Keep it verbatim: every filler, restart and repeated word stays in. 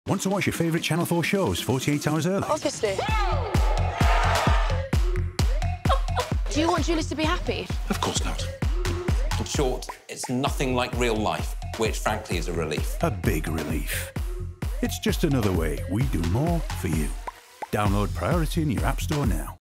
Want to watch your favourite Channel four shows forty-eight hours early? Obviously. Do you want Julius to be happy? Of course not. In short, it's nothing like real life, which frankly is a relief. A big relief. It's just another way we do more for you. Download Priority in your App Store now.